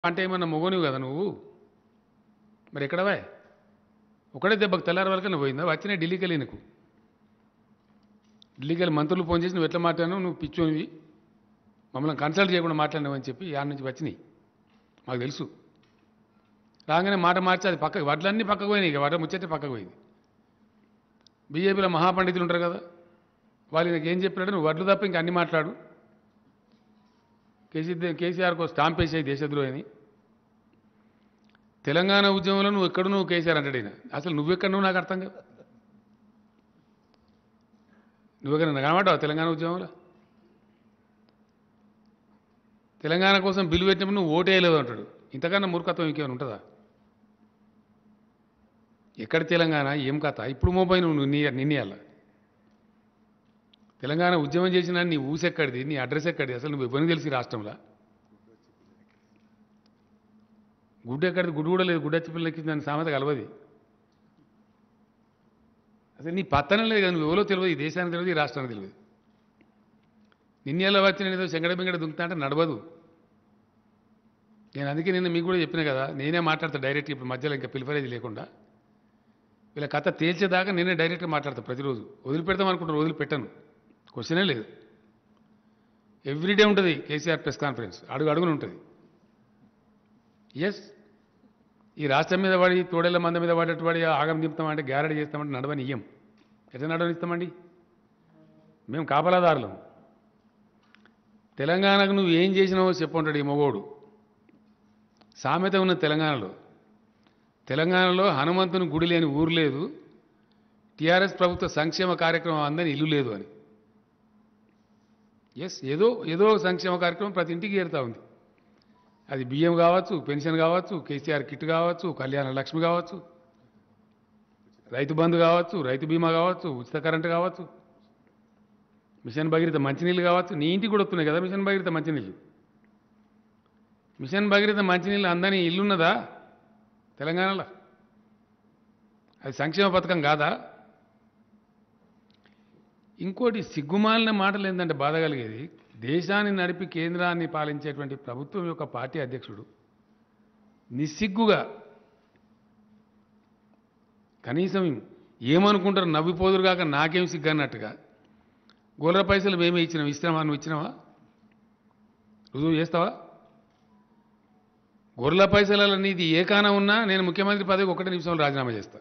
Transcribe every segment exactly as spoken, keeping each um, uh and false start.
అంటే ఏమన్నా మొగోనివి కదా నువ్వు మరి ఎక్కడవా ఒకటే దెబ్బకు తెల్లారి వరకు నువ్వు పోయిందా వచ్చినా ఢిల్లీకి వెళ్ళి నీకు ఢిల్లీకి వెళ్ళి మంత్రులు ఫోన్ చేసి నువ్వు ఎట్లా మాట్లాడినావు నువ్వు పిచ్చోనివి మమ్మల్ని కన్సల్ట్ చేయకుండా మాట్లాడినావు అని చెప్పి యాడ్ నుంచి వచ్చినాయి మాకు తెలుసు రాగానే మాట మార్చి అది పక్కకు వడ్లన్నీ పక్కకు పోయినాయి ఇక వడ్ల ముచ్చటే పక్కకు పోయింది బీజేపీలో మహాపండితులు ఉంటారు కదా వాళ్ళు నాకు ఏం చెప్పినాడు నువ్వు వడ్లు తప్ప ఇంక అన్ని మాట్లాడు కేసీ కేసీఆర్కు స్టాంప్ వేసేది దేశద్రోహి అని తెలంగాణ ఉద్యమంలో నువ్వు ఎక్కడ నువ్వు కేసీఆర్ అంటాడు ఆయన అసలు నువ్వెక్కడ నువ్వు నాకు అర్థం కాదు నువ్వెక్కడ కనబడ్డావు తెలంగాణ ఉద్యమంలో తెలంగాణ కోసం బిల్లు పెట్టినప్పుడు నువ్వు ఓటేయలేదు అంటాడు ఇంతకన్నా మూర్ఖత్వం ఇంకేమైనా ఉంటుందా ఎక్కడ తెలంగాణ ఏం కథ ఇప్పుడు మోపైన నువ్వు నీ నిన్నయాల తెలంగాణ ఉద్యమం చేసినా నీ ఊసెక్కడిది నీ అడ్రస్ ఎక్కడిది అసలు నువ్వు ఎవరికి తెలిసి రాష్ట్రంలో గుడ్డు ఎక్కడిది గుడ్డు కూడా లేదు గుడ్డచ్చి పిల్లలకి దాని సామెత కలవది అసలు నీ పత్తనం లేదు కదా నువ్వు ఎవరో తెలియదు ఈ దేశానికి తెలియదు ఈ రాష్ట్రానికి తెలియదు నిన్నెలా వచ్చి నేను ఏదో శంగడ బింగడ దుంకుతా అంటే నడవదు నేను అందుకే నిన్న మీకు కూడా చెప్పిన కదా నేనే మాట్లాడతా డైరెక్ట్ ఇప్పుడు మధ్యలో ఇంకా పిలిపరేది లేకుండా వీళ్ళ కథ తేల్చేదాకా నేనే డైరెక్ట్గా మాట్లాడతా ప్రతిరోజు వదిలిపెడతాం అనుకుంటారు వదిలిపెట్టాను క్వశ్చనే లేదు ఎవ్రీడే ఉంటుంది కేసీఆర్ ప్రెస్ కాన్ఫరెన్స్ అడుగు అడుగున ఉంటుంది ఎస్ ఈ రాష్ట్రం మీద పడి తోడేళ్ల మంద మీద పడేట్టు పడి ఆగం దింపుతామంటే గ్యారెడ్ చేస్తామంటే నడవని ఇయ్యం ఎట్లా నడవనిస్తామండి మేము కాపలాదారులం తెలంగాణకు నువ్వు ఏం చేసినావో చెప్పుంటాడు ఈ మగోడు సామెత ఉన్న తెలంగాణలో తెలంగాణలో హనుమంతుని గుడి లేని ఊరు లేదు టీఆర్ఎస్ ప్రభుత్వ సంక్షేమ కార్యక్రమం అందని ఇల్లు లేదు అని ఎస్ ఏదో ఏదో సంక్షేమ కార్యక్రమం ప్రతి ఇంటికి చేరుతూ ఉంది అది బియ్యం కావచ్చు పెన్షన్ కావచ్చు కేసీఆర్ కిట్ కావచ్చు కళ్యాణ లక్ష్మి కావచ్చు రైతు బంధు కావచ్చు రైతు బీమా కావచ్చు ఉచిత కరెంటు కావచ్చు మిషన్ భగీరథ మంచినీళ్ళు కావచ్చు నీ ఇంటికి కూడా వస్తున్నాయి కదా మిషన్ భగీరథ మంచినీళ్ళు మిషన్ భగీరథ మంచినీళ్ళు అందని ఇల్లున్నదా తెలంగాణలో అది సంక్షేమ పథకం కాదా ఇంకోటి సిగ్గుమాలిన మాటలు ఏంటంటే బాధ కలిగేది దేశాన్ని నడిపి కేంద్రాన్ని పాలించేటువంటి ప్రభుత్వం యొక్క పార్టీ అధ్యక్షుడు నిస్సిగ్గుగా కనీసం ఏమనుకుంటారు నవ్విపోదురు కాక నాకేం సిగ్గన్నట్టుగా గోల్ర పైసలు మేమే ఇచ్చినాం ఇచ్చినావా నువ్వు ఇచ్చినావా రుజువు చేస్తావా గొర్రెల పైసల నీది ఏ కాన ఉన్నా నేను ముఖ్యమంత్రి పదవికి ఒకటే నిమిషంలో రాజీనామా చేస్తా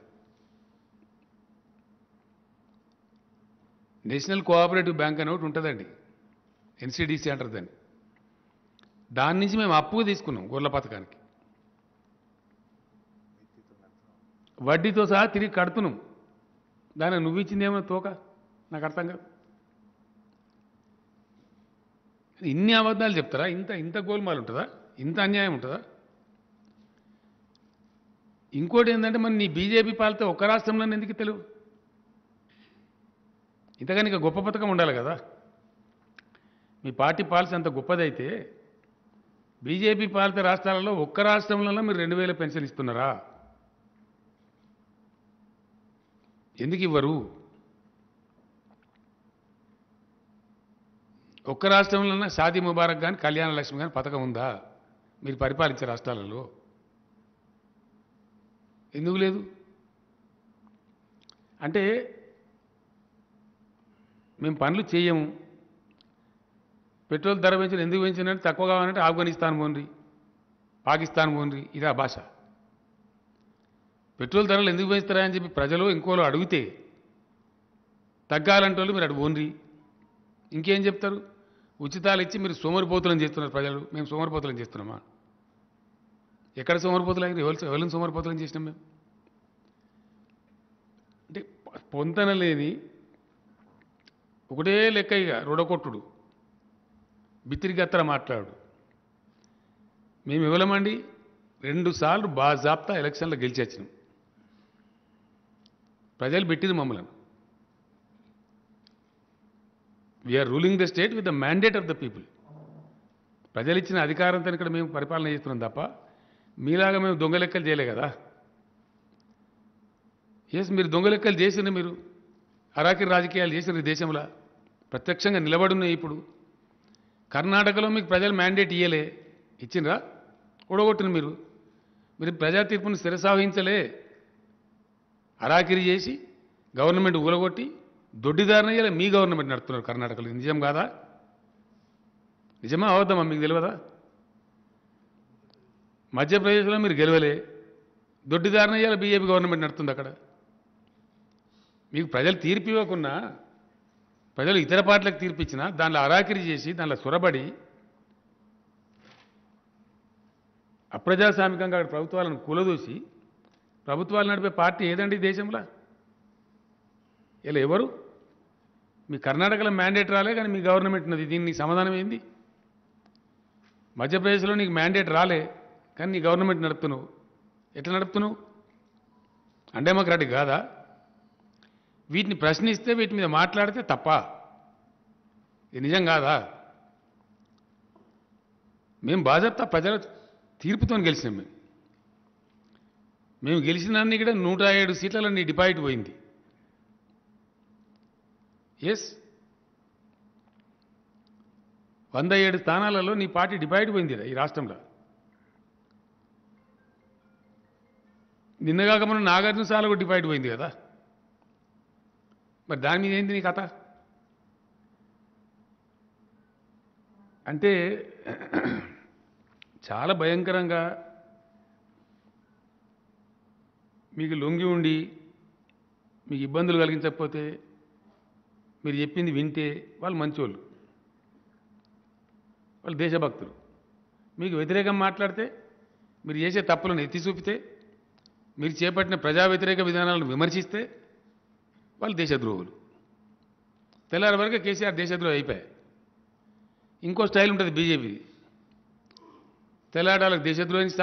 నేషనల్ కోఆపరేటివ్ బ్యాంక్ అని ఒకటి ఉంటుందండి ఎన్సీడీసీ అంటారు దాన్ని దాని నుంచి మేము అప్పుగా తీసుకున్నాం గొర్రెల పథకానికి వడ్డీతో సహా తిరిగి కడుతున్నాం దానికి నువ్వు ఇచ్చింది ఏమన్నా తోక నాకు అర్థం కాదు ఇన్ని అబద్ధాలు చెప్తారా ఇంత ఇంత గోల్మాలు ఉంటుందా ఇంత అన్యాయం ఉంటుందా ఇంకోటి ఏంటంటే మరి నీ బీజేపీ పాలితే ఒక్క రాష్ట్రంలో ఎందుకు తెలియదు ఇంతకని ఇక గొప్ప పథకం ఉండాలి కదా మీ పార్టీ పాలసీ అంత గొప్పదైతే బీజేపీ పాలిత రాష్ట్రాలలో ఒక్క రాష్ట్రంలో మీరు రెండు వేల పెన్షన్ ఇస్తున్నారా ఎందుకు ఇవ్వరు ఒక్క రాష్ట్రంలో షాదీ ముబారక్ కానీ కళ్యాణ లక్ష్మి కానీ పథకం ఉందా మీరు పరిపాలించే రాష్ట్రాలలో ఎందుకు లేదు అంటే మేము పనులు చేయము పెట్రోల్ ధర పెంచిన ఎందుకు పెంచినంటే తక్కువ కావాలంటే ఆఫ్ఘనిస్తాన్ పోండి పాకిస్తాన్ పోండి ఇదా భాష పెట్రోల్ ధరలు ఎందుకు పెంచుతారా అని చెప్పి ప్రజలు ఇంకోలో అడిగితే తగ్గాలంటే వాళ్ళు మీరు అటు పోండి ఇంకేం చెప్తారు ఉచితాలు ఇచ్చి మీరు సోమరిపోతులను చేస్తున్నారు ప్రజలు మేము సోమరిపోతులను చేస్తున్నామా ఎక్కడ సోమరిపోతులు అయితే ఎవరు ఎవరిని సోమరిపోతులను చేసినాం మేము అంటే పొంతన లేని ఒకటే లెక్క ఇక రొడకొట్టుడు బిత్తిరిగత్తర మాట్లాడు మేము ఇవ్వలేమండి రెండు సార్లు బాజాప్తా ఎలక్షన్లో గెలిచి వచ్చినాం ప్రజలు పెట్టింది మమ్మల్ని we are ruling the state with the mandate of the people ప్రజలు ఇచ్చిన అధికారంతో ఇక్కడ మేము పరిపాలన చేస్తున్నాం తప్ప మీలాగా మేము దొంగ లెక్కలు చేయలే కదా ఎస్ మీరు దొంగ లెక్కలు చేసిన మీరు అరాకి రాజకీయాలు చేసిన దేశంలో ప్రత్యక్షంగా నిలబడున్నాయి ఇప్పుడు కర్ణాటకలో మీకు ప్రజలు మ్యాండేట్ ఇయ్యలే ఇచ్చిండ్రా ఓడగొట్టిన మీరు మీరు ప్రజా తీర్పును శిరసావహించలే అరాకిరి చేసి గవర్నమెంట్ ఊలగొట్టి దొడ్డిదారిన మీ గవర్నమెంట్ నడుపుతున్నారు కర్ణాటకలో. ఇది నిజం కాదా? నిజమా అవద్దమ్మా? మీకు తెలియదా? మధ్యప్రదేశ్లో మీరు గెలవలే, దొడ్డిదారిన ఇవాళ బీజేపీ గవర్నమెంట్ నడుస్తుంది అక్కడ. మీకు ప్రజలు తీర్పు ఇవ్వకున్నా, ప్రజలు ఇతర పార్టీలకు తీర్పు ఇచ్చినా దానిలో అరాకిరి చేసి దానిలో సొరబడి అప్రజాస్వామికంగా అక్కడ ప్రభుత్వాలను కూలదూసి ప్రభుత్వాలు నడిపే పార్టీ ఏదండి ఈ దేశంలో? ఇలా ఎవరు? మీ కర్ణాటకలో మ్యాండేట్ రాలే కానీ మీ గవర్నమెంట్ ఉన్నది. దీనికి సమాధానం ఏంది? మధ్యప్రదేశ్లో నీకు మ్యాండేట్ రాలే కానీ నీ గవర్నమెంట్ నడుపుతున్నావు. ఎట్లా నడుపుతున్నావు? అన్డెమోక్రాటిక్ కాదా? వీటిని ప్రశ్నిస్తే వీటి మీద మాట్లాడితే తప్ప? ఇది నిజం కాదా? మేము బాధ్యత ప్రజల తీర్పుతో గెలిచినాం. మేము మేము గెలిచినాన్ని ఇక్కడ నూట ఏడు సీట్లలో నీ డిపాజిట్ పోయింది. ఎస్, వంద ఏడు స్థానాలలో నీ పార్టీ డిపాజిట్ పోయింది ఈ రాష్ట్రంలో. నిన్నగాక మనం నాగార్జున సాలకు డిపాజిట్ పోయింది కదా. మరి దాని మీద ఏంది నీ కథ? అంటే చాలా భయంకరంగా మీకు లొంగి ఉండి మీకు ఇబ్బందులు కలిగించకపోతే మీరు చెప్పింది వింటే వాళ్ళు మంచోళ్ళు, వాళ్ళు దేశభక్తులు. మీకు వ్యతిరేకం మాట్లాడితే, మీరు చేసే తప్పులను ఎత్తి చూపితే, మీరు చేపట్టిన ప్రజా వ్యతిరేక విధానాలను విమర్శిస్తే వాళ్ళు దేశద్రోహులు. తెల్లారి వరకు కేసీఆర్ దేశద్రోహి అయిపోయాయి. ఇంకో స్టైల్ ఉంటుంది బీజేపీ, తెల్లాడాలకు దేశద్రోహిని